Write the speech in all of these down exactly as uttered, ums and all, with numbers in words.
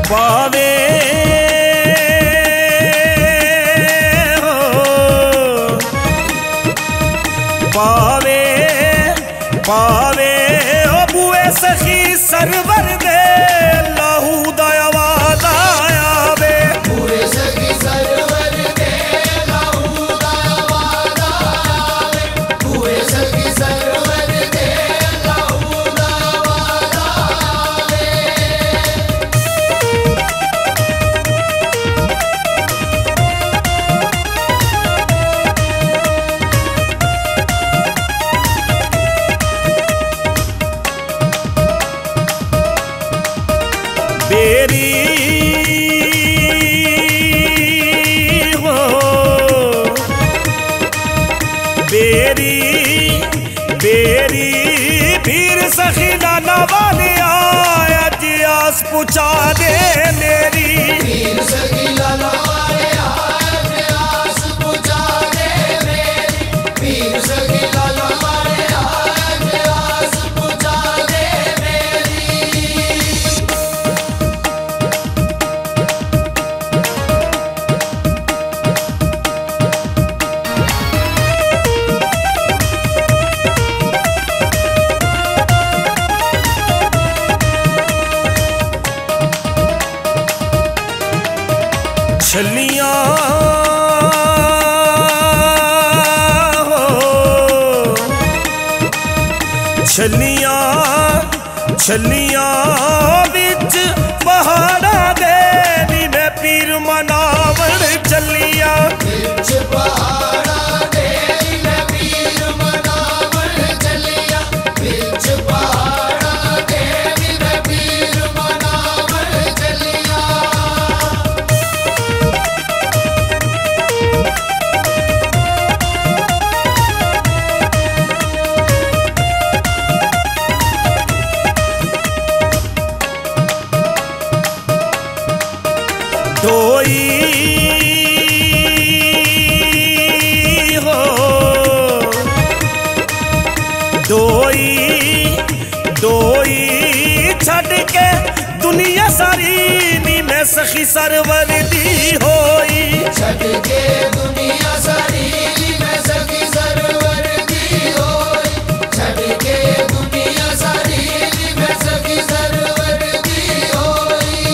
पावे हो पावे पावे ओ बुए सखी सरवर दे लहू दा आवाज आवे बुए सखी सरवर दे लहू दा आवाज आवे बुए सखी सरवर दे लहू दा आवाज आवे बेरी हो बेरी बेरी पीर सखी नाना वाले आया जियास पुछा दे मेरी पीर सखी नाना वाले आया जियास पुछा दे मेरी पीर सखी नाना वाले आया जियास पुछा दे मेरी छलियां हो छलियां छलियां बिच पहाड़ा दे नी मैं पीर मनावण चलिया बिच पहाड़ा दे नी मैं पीर मनावण चलिया बिच पहाड़ा दे नी मैं पीर मनावण चलिया डोई हो डोई डोई छड़ के दुनिया सारी नी मैं सखी सरवर दी होई छड़ के दुनिया सारी नी मैं सखी सरवर दी होई छड़ के दुनिया सारी नी मैं सखी सरवर दी होई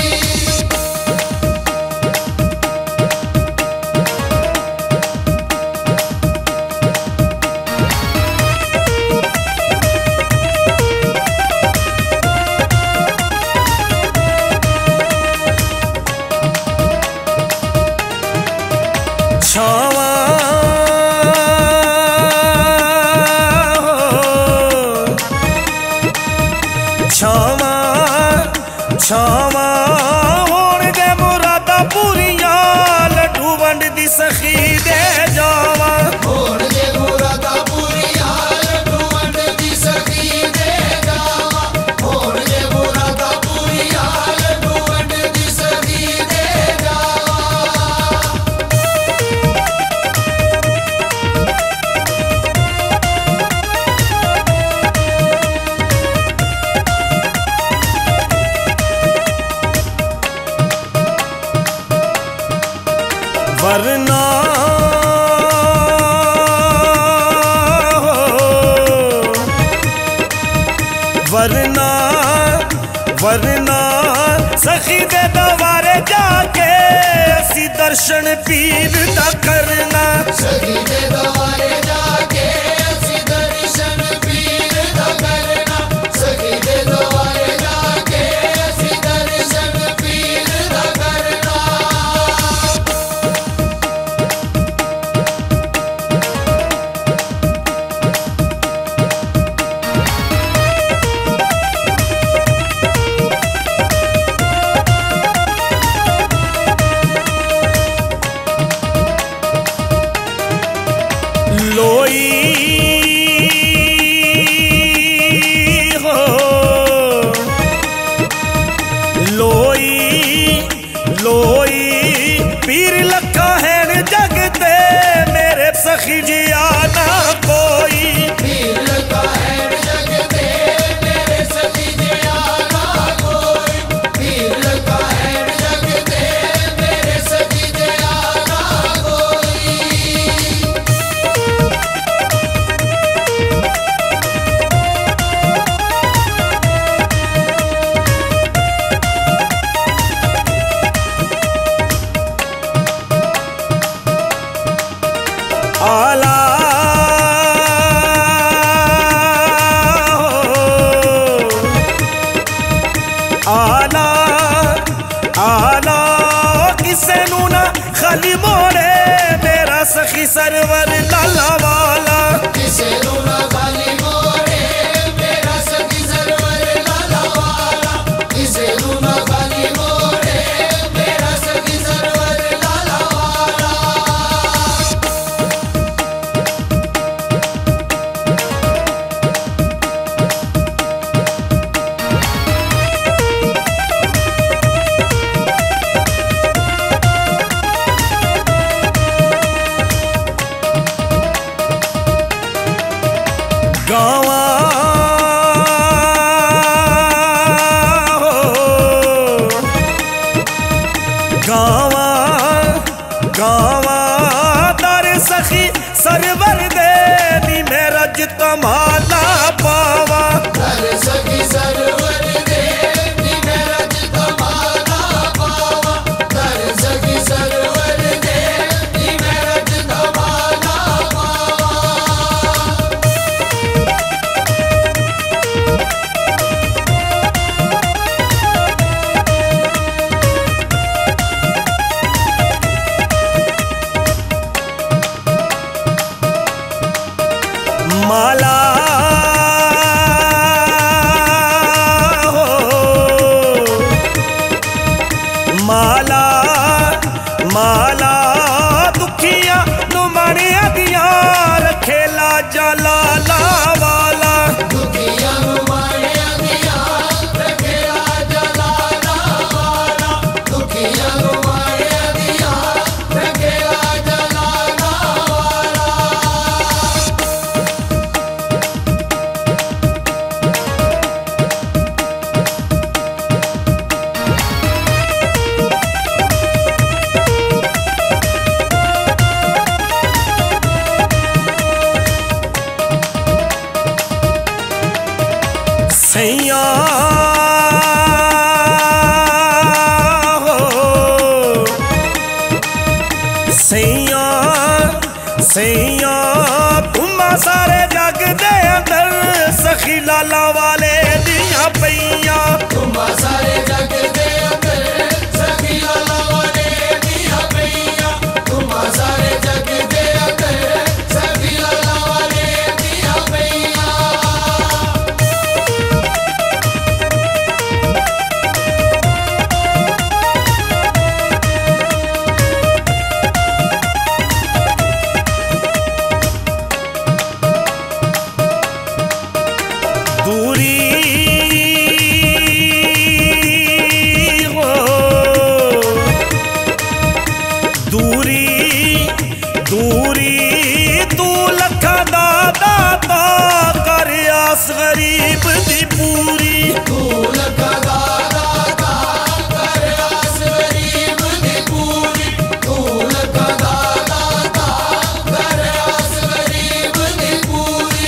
छावा छावा छावा होण दे मुरादा पूरियां लड्डू वंड दी सखी दे जावा होण दे मुरादा पूरियां लड्डू वंड दी सखी दे जावा होण दे मुरादा पूरियां लड्डू वंड दी सखी दे जावा वरना हो वरना वरना सखी दे दवारे जाके असी दर्शन पीर दा करना सखी दे दवारे जाके असी दर्शन पीर दा करना सखी दे दवारे जाके असी दर्शन पीर दा करना लोई गावा गावा गावा दर सखी सरवर दे नी मेरा जितमाला पावा दर सखी सरवर दे नी मेरा जितमाला पावा दर सखी सरवर दे नी मेरा जितमाला पावा। माला हो माला माला दुखिया नुमानिया दिया रखेला जलाला वाला दुखिया नुमानिया दिया रखेला जलाला वाला दुखिया नुमानिया दिया रखेला जलाला वाला। सैया हो सैया सैया तुम्हां सारे जग दे अंदर सखी लाला वाले दियां पईयां तुम्हां सारे जग दे अंदर सखी लाला वाले दियां पईयां तुम्हां सारे जग दे अंदर सखी लाला वाले दियां पईयां। दूरी हो दूरी दूरी तू लखा दा दाता कर आस गरीब दी पूरी तू लखा दा दाता कर आस गरीब दी पूरी तू लखा दा दाता कर आस गरीब दी पूरी।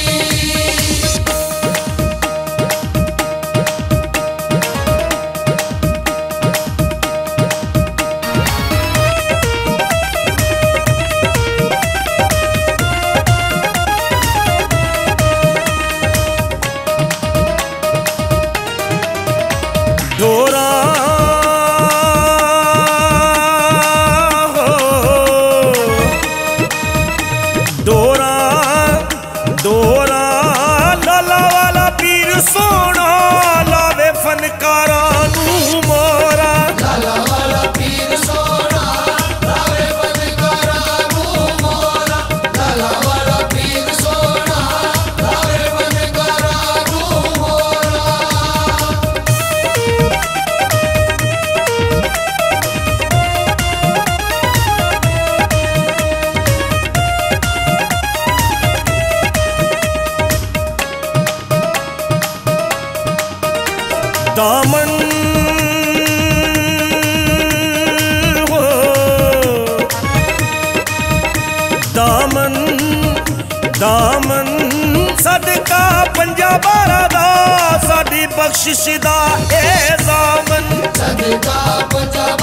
डोरा हो डोरा डोरा लाला वाला पीर सोना लावे फनकारा नू मोरा लाला वाला पीर सोना लावे फनकारा नू मोरा लाला वाला पीर सोना लावे फनकारा नू मोरा। दामन हो दामन दामन सदका पंजा बारा दा साडी बख्शिश दा ए जामन सदका पंजा